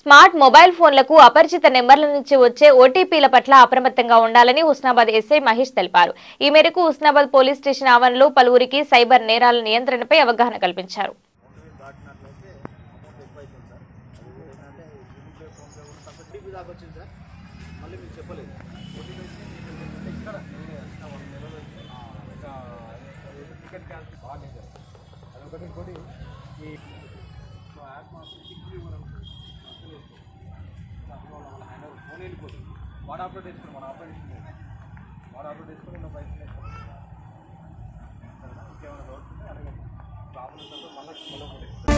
Smart mobile ఫోన్లకు అపరిచిత నెంబర్ల నుంచి వచ్చే ఓటీపీల పట్ల అప్రమత్తంగా ఉండాలని హుస్నాబాద్ ఎస్ఐ మహేష్ తెలిపారు. ఈ మేరకు హుస్నాబాద్ పోలీస్ స్టేషన్ ఆవరణలో పలువురికి సైబర్ నేరాల నియంత్రణపై అవగాహన కల్పించారు. వాడు అప్లోడ్ చేసుకుని పైసలు ఇంకేమైనా డౌట్స్ ఉంటే అడగండి. ప్రాబ్లమ్స్ అంటే మళ్ళీ